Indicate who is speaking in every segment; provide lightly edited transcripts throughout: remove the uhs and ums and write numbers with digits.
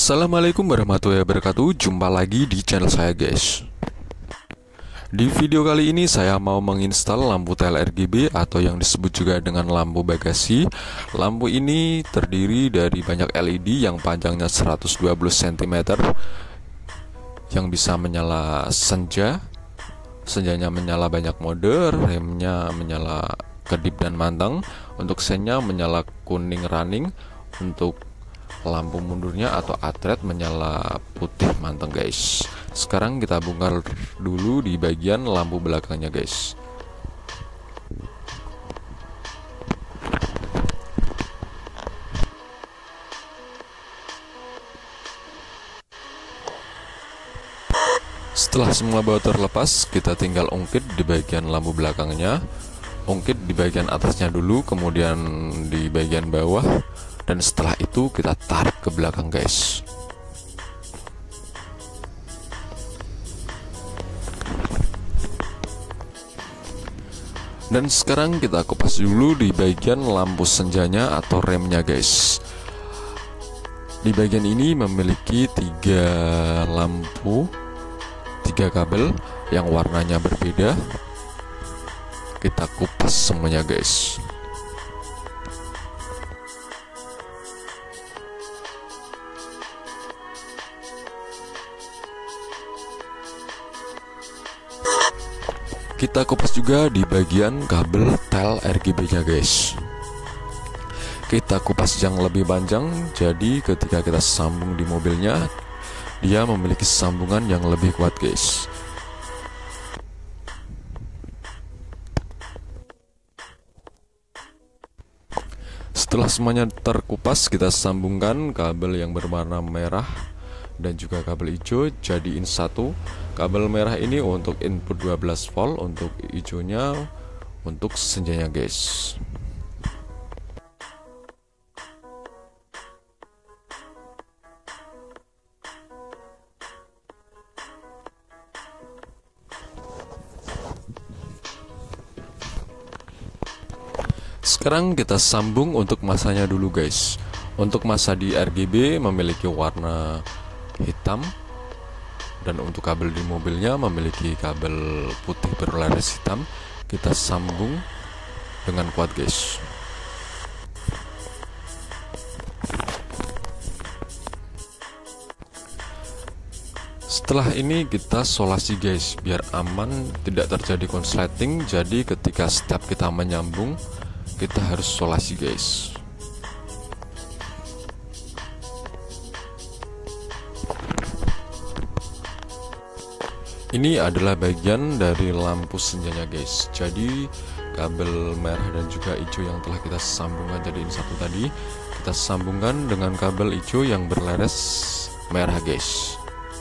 Speaker 1: Assalamualaikum warahmatullahi wabarakatuh. Jumpa lagi di channel saya, guys. Di video kali ini saya mau menginstal lampu tel RGB atau yang disebut juga dengan lampu bagasi. Lampu ini terdiri dari banyak LED yang panjangnya 120 cm yang bisa menyala senja. Senjanya menyala banyak mode, remnya menyala kedip dan manteng, untuk sennya menyala kuning running, untuk lampu mundurnya atau atret menyala putih manteng, guys. Sekarang kita bongkar dulu di bagian lampu belakangnya, guys. Setelah semua baut terlepas, kita tinggal ungkit di bagian lampu belakangnya. Ungkit di bagian atasnya dulu, kemudian di bagian bawah, dan setelah itu kita tarik ke belakang, guys. Dan sekarang kita kupas dulu di bagian lampu senjanya atau remnya, guys. Di bagian ini memiliki 3 lampu, 3 kabel yang warnanya berbeda. Kita kupas semuanya, guys. Kita kupas juga di bagian kabel tel RGB-nya, guys. Kita kupas yang lebih panjang, jadi ketika kita sambung di mobilnya, dia memiliki sambungan yang lebih kuat, guys. Setelah semuanya terkupas, kita sambungkan kabel yang berwarna merah dan juga kabel hijau jadiin satu. Kabel merah ini untuk input 12 volt, untuk hijaunya untuk senjanya, guys. Sekarang kita sambung untuk masanya dulu, guys. Untuk masa di RGB memiliki warna hitam, dan untuk kabel di mobilnya memiliki kabel putih berlaras hitam. Kita sambung dengan kuat, guys. Setelah ini kita solasi, guys, biar aman, tidak terjadi konsleting. Jadi ketika setiap kita menyambung, kita harus solasi, guys. Ini adalah bagian dari lampu senjanya, guys. Jadi kabel merah dan juga hijau yang telah kita sambungkan jadiin satu tadi, kita sambungkan dengan kabel hijau yang berlaras merah, guys.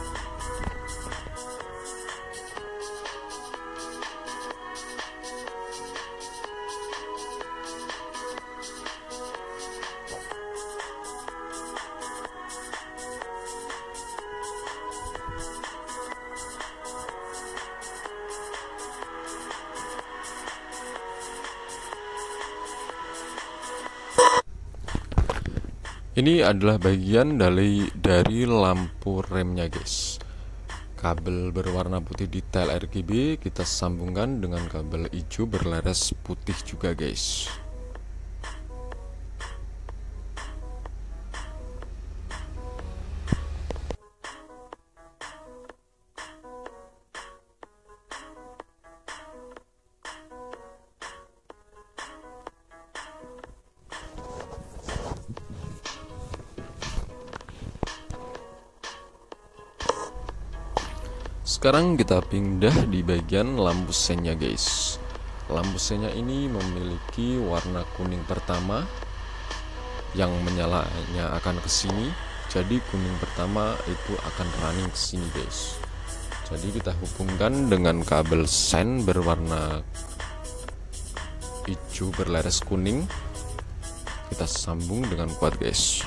Speaker 1: Ini adalah bagian dari lampu remnya, guys. Kabel berwarna putih di tel RGB kita sambungkan dengan kabel hijau berlaras putih juga, guys. Sekarang kita pindah di bagian lampu sennya, guys. Lampu sennya ini memiliki warna kuning pertama yang menyalanya akan ke sini. Jadi kuning pertama itu akan running ke sini, guys. Jadi kita hubungkan dengan kabel sen berwarna hijau berlaras kuning. Kita sambung dengan kuat, guys.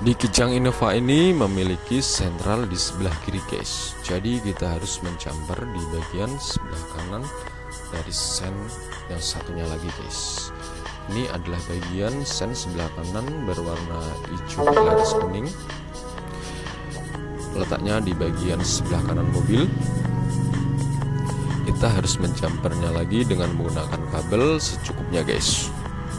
Speaker 1: Di Kijang Innova ini memiliki sentral di sebelah kiri guys, jadi kita harus menjamper di bagian sebelah kanan dari sen yang satunya lagi guys. Ini adalah bagian sen sebelah kanan berwarna hijau garis kuning, letaknya di bagian sebelah kanan mobil. Kita harus menjampernya lagi dengan menggunakan kabel secukupnya guys.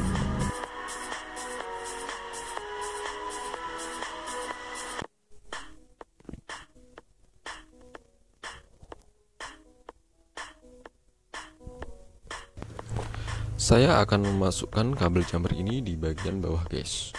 Speaker 1: Saya akan memasukkan kabel jumper ini di bagian bawah guys.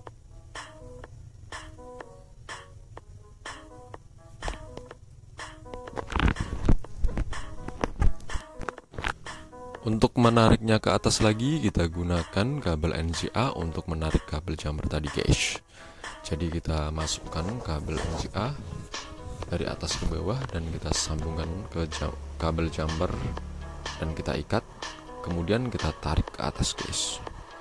Speaker 1: Untuk menariknya ke atas lagi, kita gunakan kabel NCA untuk menarik kabel jumper tadi guys. Jadi kita masukkan kabel NCA dari atas ke bawah dan kita sambungkan ke kabel jumper dan kita ikat. Kemudian kita tarik ke atas guys.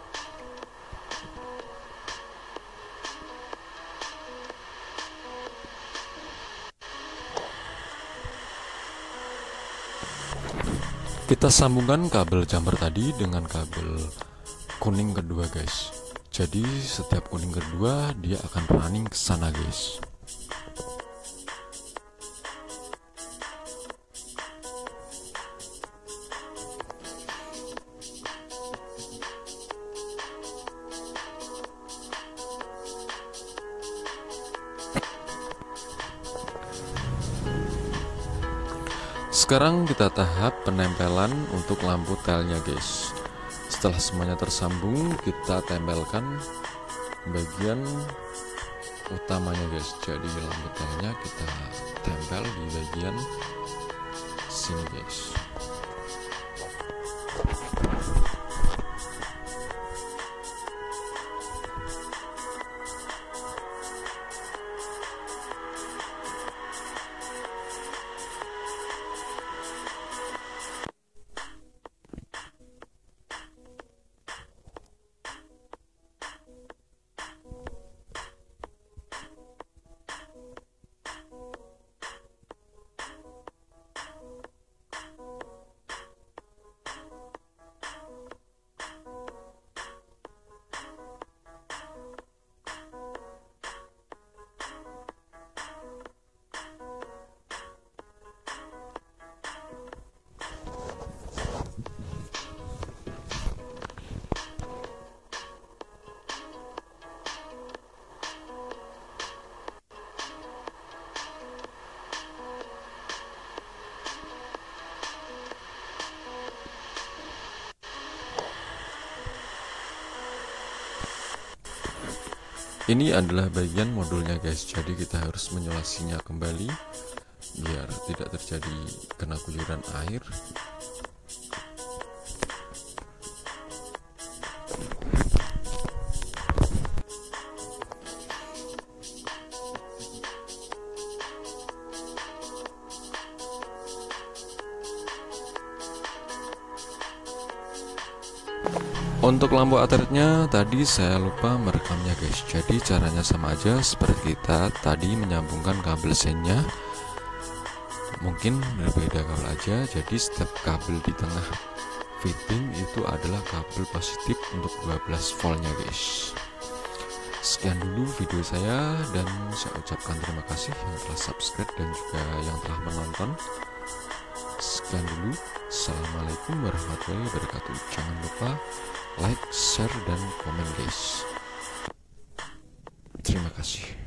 Speaker 1: Kita sambungkan kabel jumper tadi dengan kabel kuning kedua guys. Jadi setiap kuning kedua dia akan running ke sana guys. Sekarang kita tahap penempelan untuk lampu telnya guys. Setelah semuanya tersambung, kita tempelkan bagian utamanya guys. Jadi lampu telnya kita tempel di bagian sini guys. Ini adalah bagian modulnya guys, jadi kita harus menyolasinya kembali biar tidak terjadi kena guyuran air. Untuk lampu atletnya tadi saya lupa merekamnya guys. Jadi caranya sama aja seperti kita tadi menyambungkan kabel sennya. Mungkin berbeda kabel aja. Jadi setiap kabel di tengah fitting itu adalah kabel positif untuk 12 voltnya guys. Sekian dulu video saya dan saya ucapkan terima kasih yang telah subscribe dan juga yang telah menonton. Sekian dulu. Assalamualaikum warahmatullahi wabarakatuh. Jangan lupa like, share, dan komen guys. Terima kasih.